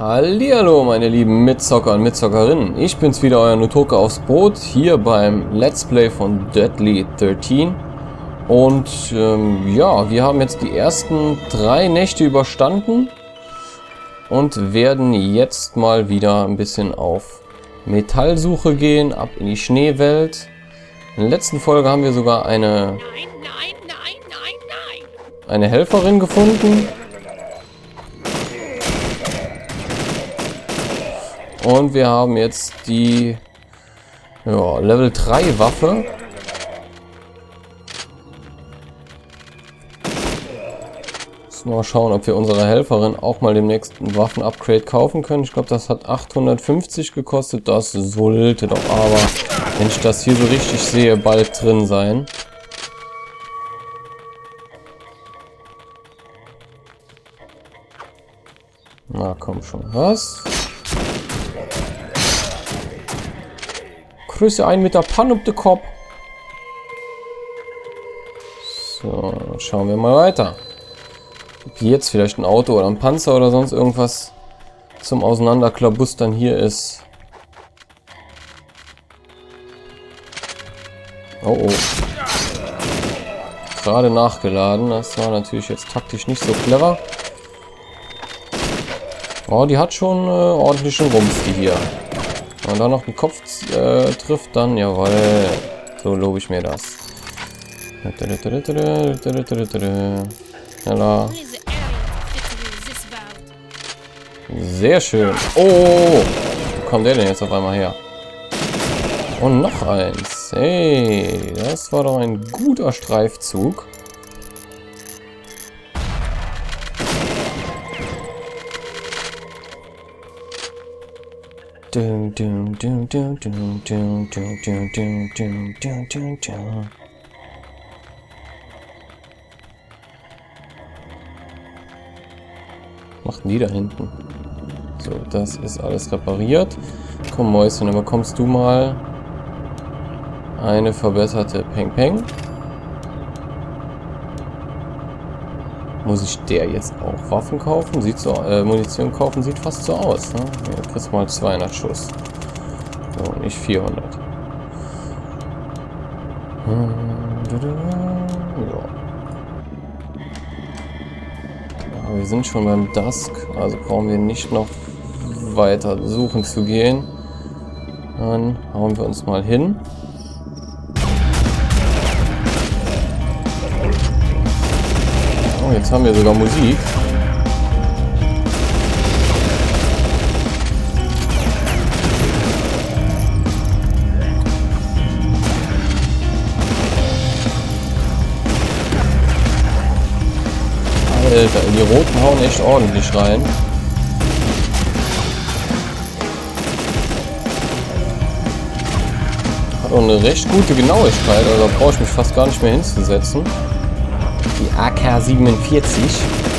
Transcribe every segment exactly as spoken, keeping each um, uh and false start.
Hallihallo meine lieben Mitzocker und Mitzockerinnen, ich bin's wieder, euer Nutoka aufs Brot, hier beim Let's Play von Deadly dreizehn. Und ähm, ja, wir haben jetzt die ersten drei Nächte überstanden und werden jetzt mal wieder ein bisschen auf Metallsuche gehen, ab in die Schneewelt. In der letzten Folge haben wir sogar eine, Nein, nein, nein, nein, nein. eine Helferin gefunden. Und wir haben jetzt die ja, Level drei Waffe. Müssen wir mal schauen, ob wir unserer Helferin auch mal demnächst ein Waffen-Upgrade kaufen können. Ich glaube, das hat achthundertfünfzig gekostet. Das sollte doch aber, wenn ich das hier so richtig sehe, bald drin sein. Na komm schon, was? Grüße einen mit der Panne auf den Kopf. So, schauen wir mal weiter. Ob jetzt vielleicht ein Auto oder ein Panzer oder sonst irgendwas zum Auseinanderklabustern hier ist. Oh oh. Gerade nachgeladen. Das war natürlich jetzt taktisch nicht so clever. Oh, die hat schon äh, ordentlichen Rums, die hier. Wenn man da noch den Kopf äh, trifft, dann jawohl. So lobe ich mir das. Schneller. Sehr schön. Oh, wo kommt der denn jetzt auf einmal her? Und noch eins. Hey, das war doch ein guter Streifzug. Dum, dum, dum, dum, dum, dum, dum, dum, dum, dum, dum, dum, dum. Was machten die da hinten? So, das ist alles repariert. Komm Mäuschen, dann bekommst du mal eine verbesserte Peng Peng. Muss ich der jetzt auch Waffen kaufen? Sieht so, äh, Munition kaufen sieht fast so aus, ne? Ja, du kriegst mal zweihundert Schuss. So, nicht vierhundert. Ja. Ja, wir sind schon beim Dusk, also brauchen wir nicht noch weiter suchen zu gehen. Dann hauen wir uns mal hin. Oh, jetzt haben wir sogar Musik. Alter, die Roten hauen echt ordentlich rein. Hat auch eine recht gute Genauigkeit, also da brauche ich mich fast gar nicht mehr hinzusetzen. Die A K siebenundvierzig.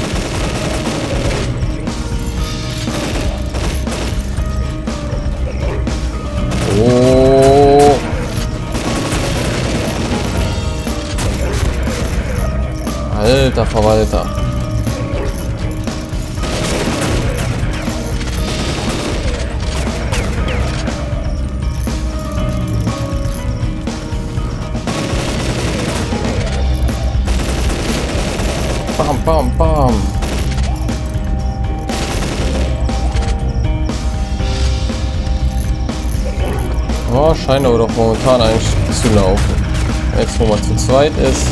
Oh. Alter Verwalter. Bam, bam, bam. Oh, scheint aber doch momentan eigentlich zu laufen. Jetzt, wo man zu zweit ist.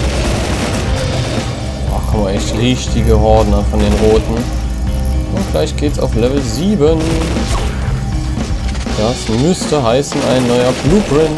Ach, guck mal, echt richtige Horden von den Roten. Und gleich geht's auf Level sieben. Das müsste heißen, ein neuer Blueprint.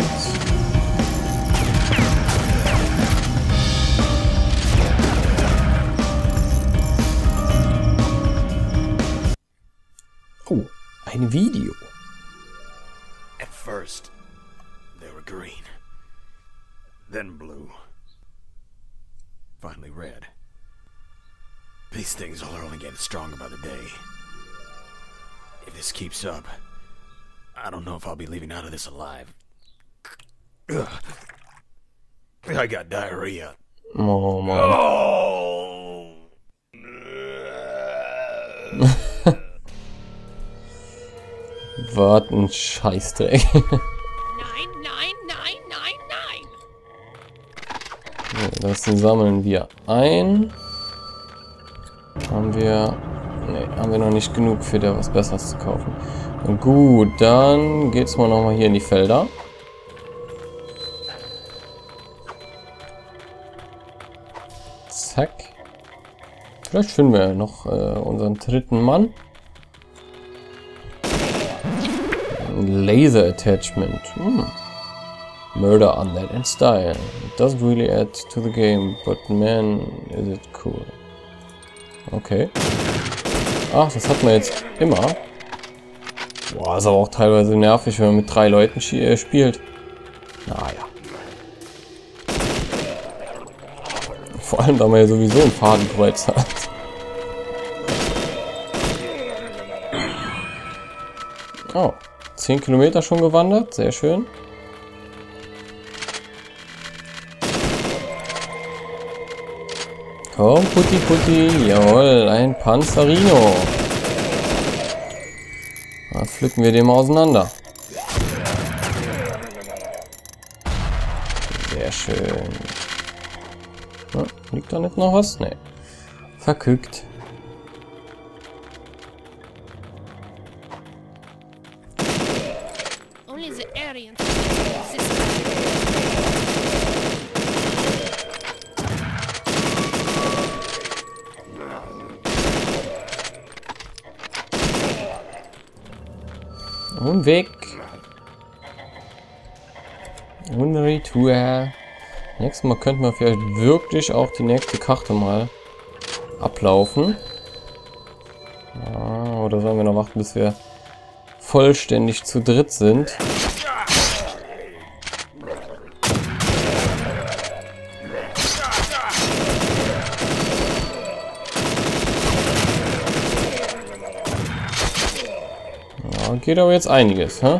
Oh, ein Video. At first, they were green, then blue, finally red. These things all are only getting stronger by the day. If this keeps up, I don't know if I'll be leaving out of this alive. Ugh. I got diarrhea. Oh, Mann. Oh! Was ein Scheißdreck. Nein, nein, nein, nein, nein. So, das sammeln wir ein. Haben wir... Ne, haben wir noch nicht genug für da was Besseres zu kaufen. Und gut, dann geht's mal nochmal hier in die Felder. Zack. Vielleicht finden wir ja noch äh, unseren dritten Mann. Laser Attachment. Hm. Murder undead and style. It doesn't really add to the game, but man, is it cool. Okay. Ach, das hat man jetzt immer. Boah, ist aber auch teilweise nervig, wenn man mit drei Leuten äh, spielt. Naja. Vor allem, da man ja sowieso ein Fadenkreuz hat. Oh, zehn Kilometer schon gewandert, sehr schön. Komm, Putti Putti, jawohl, ein Panzerino. Da pflücken wir den mal auseinander. Sehr schön. Ja, liegt da nicht noch was? Ne. Verkückt. Only the Aryans. Und weg. Und Retour. Nächstes Mal könnten wir vielleicht wirklich auch die nächste Karte mal ablaufen. Ah, oder sollen wir noch warten, bis wir vollständig zu dritt sind? Ja, geht aber jetzt einiges, hä?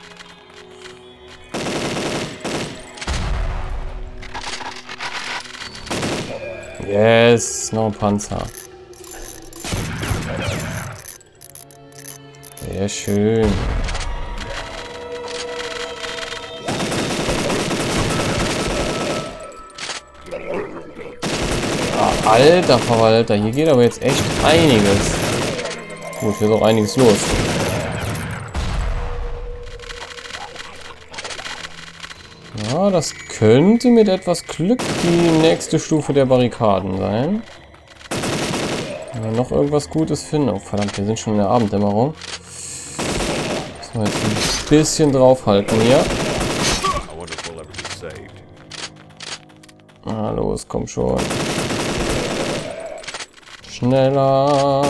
Yes, noch ein Panzer. Sehr schön. Ah, alter Verwalter, hier geht aber jetzt echt einiges. Gut, hier ist auch einiges los. Ja, das könnte mit etwas Glück die nächste Stufe der Barrikaden sein. Wenn wir noch irgendwas Gutes finden. Oh verdammt, wir sind schon in der Abenddämmerung. Müssen wir jetzt ein bisschen draufhalten hier. Na los, komm schon. Schneller.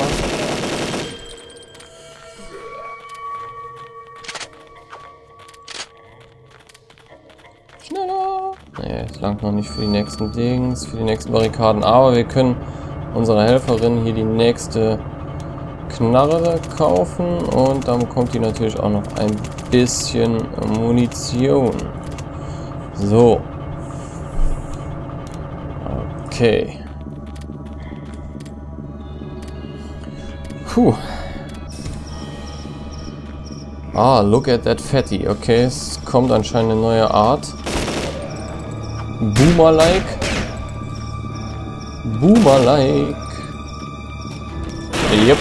Schneller. Nee, es langt noch nicht für die nächsten Dings, für die nächsten Barrikaden. Aber wir können unserer Helferin hier die nächste Knarre kaufen. Und dann bekommt die natürlich auch noch ein bisschen Munition. So. Okay. Puh. Ah, look at that fatty. Okay, es kommt anscheinend eine neue Art. Boomer-like. Boomer-like. Yep.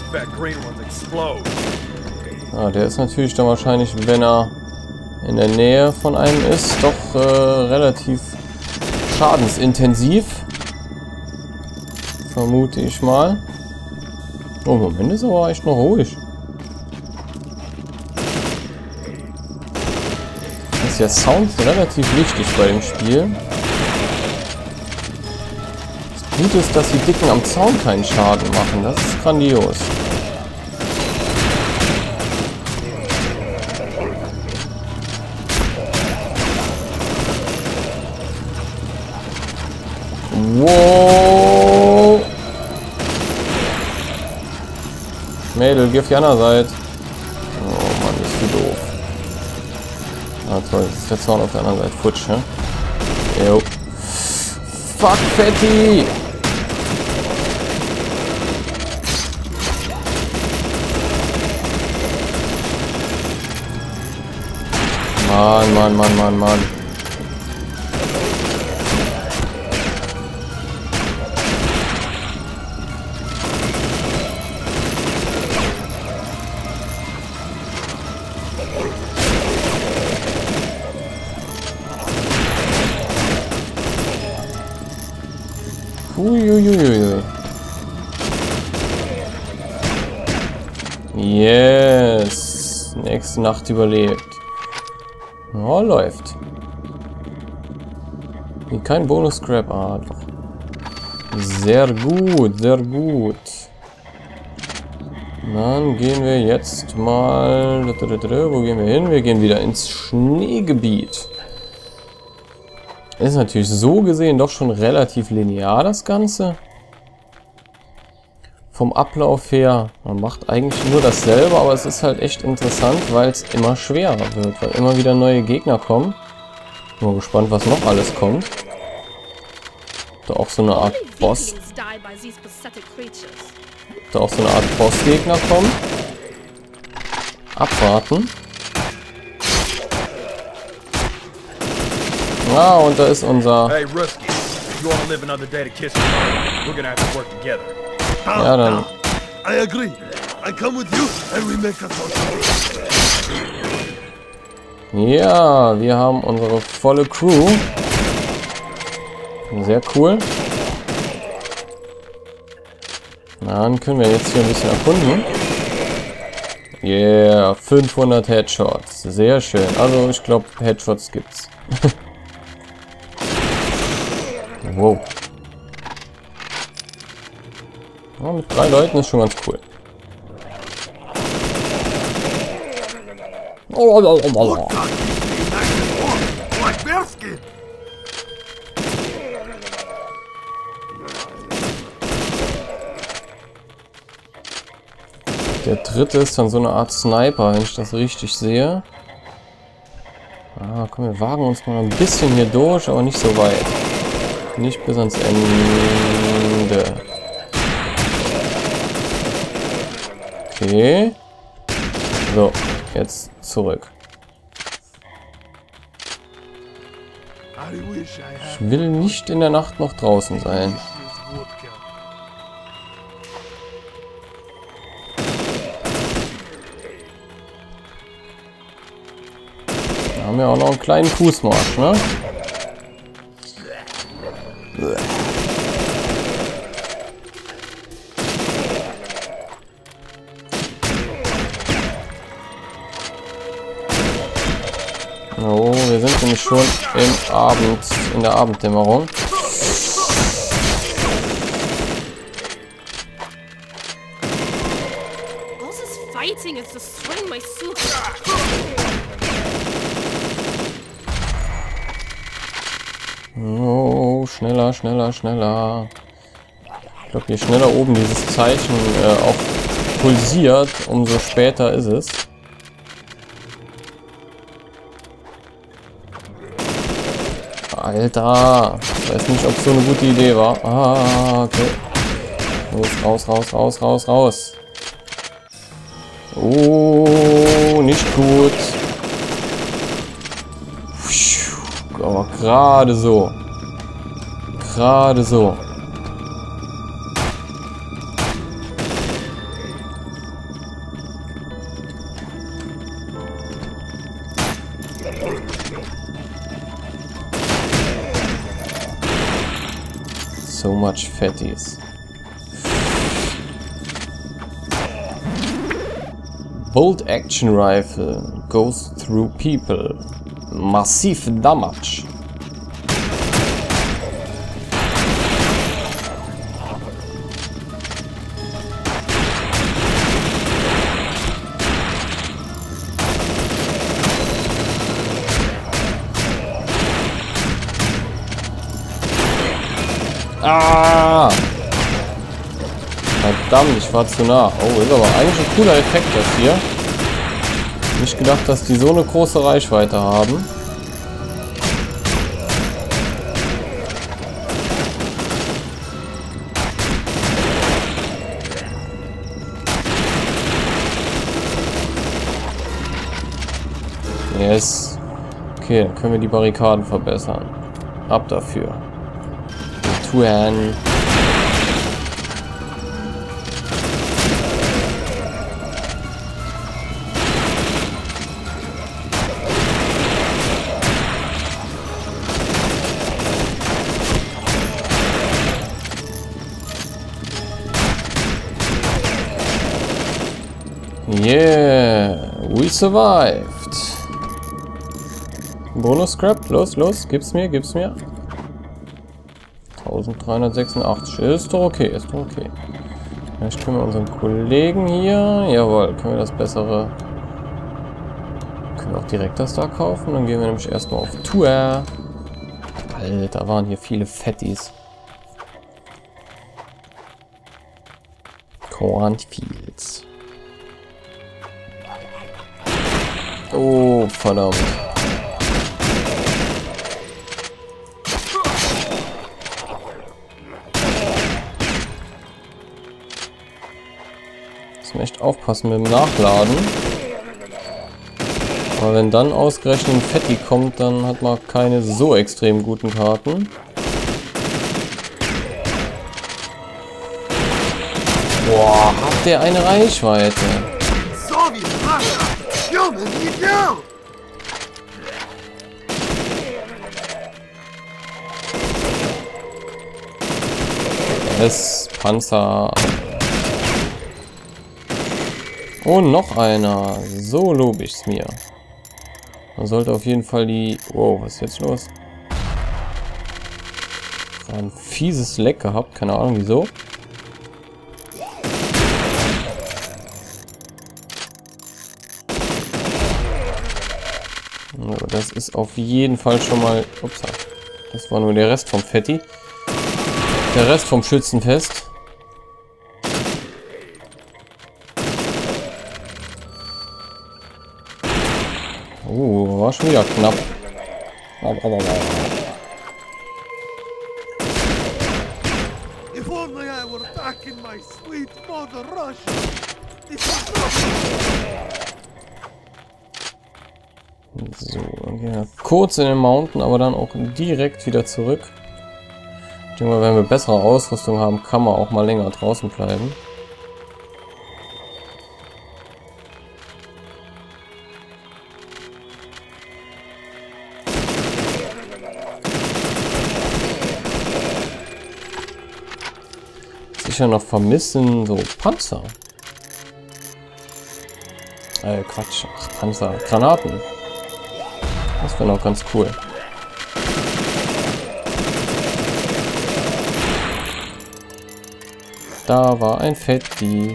Ah, der ist natürlich dann wahrscheinlich, wenn er in der Nähe von einem ist, doch äh, relativ schadensintensiv. Vermute ich mal. Oh, im Moment ist aber echt noch ruhig. Ist ja Sound relativ wichtig bei dem Spiel. Das Gute ist, dass die Dicken am Zaun keinen Schaden machen. Das ist grandios. Wow! Mädel, geh auf die andere Seite. Oh Mann, ist die doof. Ah toll, jetzt ist der Zaun auf der anderen Seite futsch, ne? Jo. Fuck, Fatty! Mann, Mann, Mann, Mann, Mann. Uiuiuiui. Yes. Nächste Nacht überlebt. Oh, läuft. Wie kein Bonus-Scrap. Ah, doch. Sehr gut, sehr gut. Dann gehen wir jetzt mal... Wo gehen wir hin? Wir gehen wieder ins Schneegebiet. Ist natürlich so gesehen doch schon relativ linear, das Ganze. Vom Ablauf her, man macht eigentlich nur dasselbe, aber es ist halt echt interessant, weil es immer schwerer wird, weil immer wieder neue Gegner kommen. Bin mal gespannt, was noch alles kommt. Da auch so eine Art Boss. Da auch so eine Art Bossgegner kommen. Abwarten. Ah, und da ist unser... Hey, Rusky, if you want to live another day to kiss me, we're gonna have to work together. Ja, dann... I agree. I come with you and we make a social. Ja, wir haben unsere volle Crew. Sehr cool. Dann können wir jetzt hier ein bisschen erkunden. Yeah, fünfhundert Headshots. Sehr schön. Also ich glaube, Headshots gibt's. Wow. Ja, mit drei Leuten ist schon ganz cool. Oh, oh, oh, oh. Der dritte ist dann so eine Art Sniper, wenn ich das richtig sehe. Ah, komm, wir wagen uns mal ein bisschen hier durch, aber nicht so weit. Nicht bis ans Ende. Okay. So, jetzt zurück. Ich will nicht in der Nacht noch draußen sein. Wir haben ja auch noch einen kleinen Fußmarsch, ne? Oh, wir sind nämlich schon im Abend, in der Abenddämmerung. Oh, schneller, schneller, schneller. Ich glaube, je schneller oben dieses Zeichen äh, auch pulsiert, umso später ist es. Alter, ich weiß nicht, ob es so eine gute Idee war. Ah, okay. Los, raus, raus, raus, raus, raus. Oh, nicht gut. Aber gerade so. Gerade so. So much fatties. Bolt action rifle goes through people. Massive damage. Ah! Verdammt, ich war zu nah. Oh, ist aber eigentlich ein cooler Effekt, das hier. Nicht gedacht, dass die so eine große Reichweite haben. Yes. Okay, dann können wir die Barrikaden verbessern. Ab dafür. Tuen. Yeah, we survived. Bonus Scrap, los, los, gib's mir, gib's mir. dreizehnhundertsechsundachtzig, ist doch okay, ist doch okay. Vielleicht können wir unseren Kollegen hier, jawohl, können wir das bessere, können wir auch direkt das da kaufen. Dann gehen wir nämlich erstmal auf Tour. Alter, waren hier viele Fettis. Cornfields. Oh, verdammt. Müssen wir echt aufpassen mit dem Nachladen. Aber wenn dann ausgerechnet ein Fetti kommt, dann hat man keine so extrem guten Karten. Boah, hat der eine Reichweite. Es Panzer. Und noch einer. So lobe ich's mir. Man sollte auf jeden Fall die... Wow, was ist jetzt los? War ein fieses Leck gehabt. Keine Ahnung wieso. So, das ist auf jeden Fall schon mal... Ups, das war nur der Rest vom Fetti. Der Rest vom Schützenfest. Uh, war schon wieder knapp. So, ja, kurz in den Mountain, aber dann auch direkt wieder zurück. Ich denke mal, wenn wir bessere Ausrüstung haben, kann man auch mal länger draußen bleiben. Sicher noch vermissen, so Panzer. Äh, Quatsch, ach, Panzer, Granaten. Das wäre noch ganz cool. Da war ein Fetti.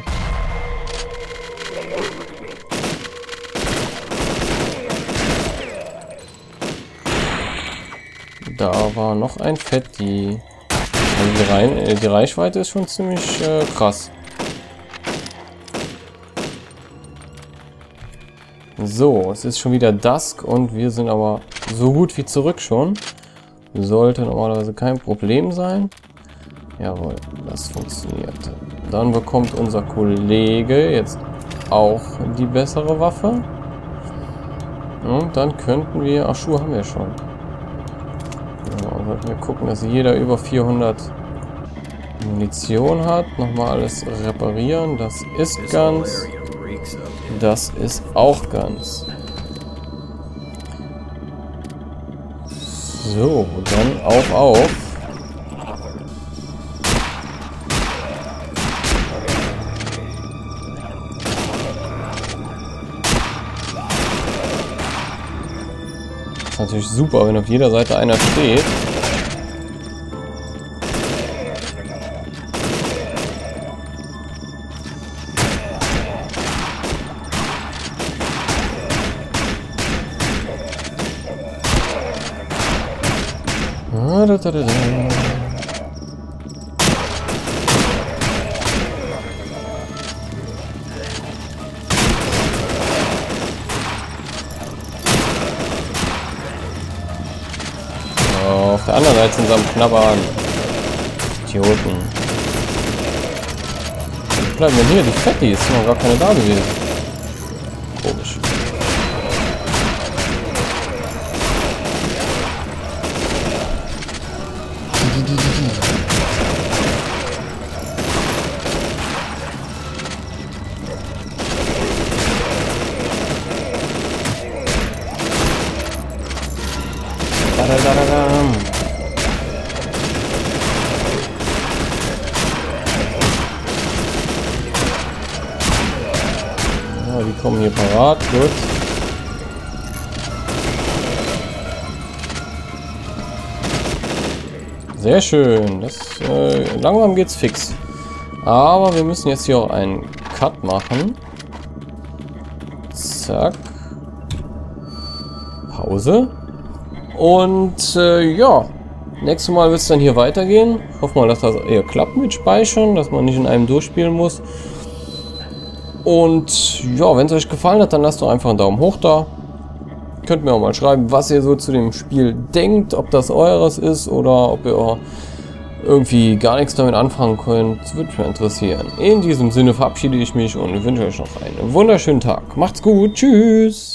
Da war noch ein Fetti. Also die, Rein äh, die Reichweite ist schon ziemlich äh, krass. So, es ist schon wieder Dusk und wir sind aber so gut wie zurück schon. Sollte normalerweise kein Problem sein. Jawohl, das funktioniert. Dann bekommt unser Kollege jetzt auch die bessere Waffe. Und dann könnten wir... Ach, Schuhe haben wir schon. Ja, sollten wir gucken, dass jeder über vierhundert Munition hat. Nochmal alles reparieren. Das ist ganz... Das ist auch ganz. So, dann auf, auf. Das ist natürlich super, wenn auf jeder Seite einer steht. Da, da, da, da. Oh, auf der anderen Seite sind sie am Knabbern. Idioten. Wo bleiben denn hier die Fettis? Sind noch gar keine da gewesen. Komisch. Ja, die kommen hier parat. Gut. Sehr schön. Das, äh, langsam geht's fix. Aber wir müssen jetzt hier auch einen Cut machen. Zack. Pause. Und äh, ja, nächstes Mal wird es dann hier weitergehen. Hoffen wir, dass das eher klappt mit Speichern, dass man nicht in einem durchspielen muss. Und ja, wenn es euch gefallen hat, dann lasst doch einfach einen Daumen hoch da. Könnt mir auch mal schreiben, was ihr so zu dem Spiel denkt, ob das eures ist oder ob ihr irgendwie gar nichts damit anfangen könnt. Das würde mich mal interessieren. In diesem Sinne verabschiede ich mich und wünsche euch noch einen wunderschönen Tag. Macht's gut, tschüss!